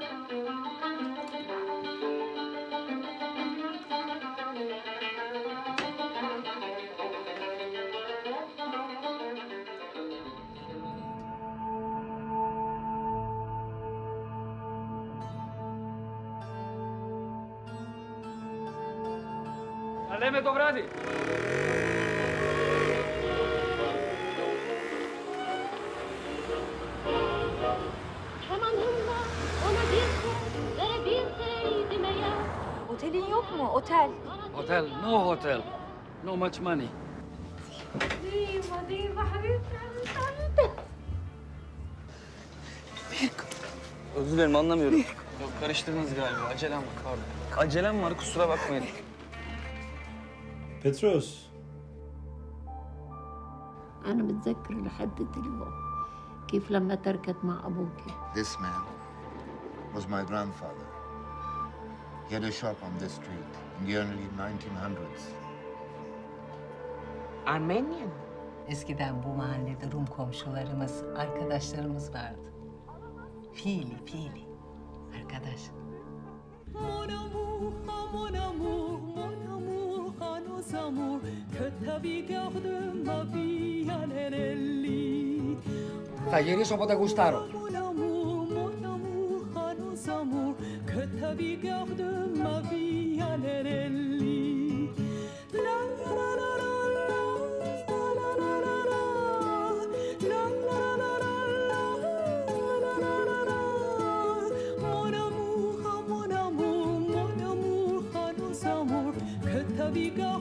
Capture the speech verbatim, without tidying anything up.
Aleme dobradi. Otelin yok mu? Otel. Hotel, no hotel. No much money. Dima, Dima, حبيبتي Özür dilerim anlamıyorum. Yok karıştırdınız galiba. Acelem var pardon. Acelem var kusura bakmayın. بتروس أنا بتذكر لحد اليوم كيف لما تركت مع أبوك. This man was my grandfather. He had a shop on this street in the early nineteen hundreds. Armenian. Eskiden bu mahallede Rum komşularımız, arkadaşlarımız vardı. Fiili, fiili. Arkadaş. Mon amour, oh mon amour, mon amour, à nos amours, que ta vie garde ma vie à l'Ellie. Θα γυρίσω όποτε γουστάρω. Mon amour, mon amour, à nos amours, que ta vie garde ma vie à l'Ellie. La la la la la la la la la la la la la la la la. Mon amour, oh mon amour, mon amour, à nos amours, que ta vie garde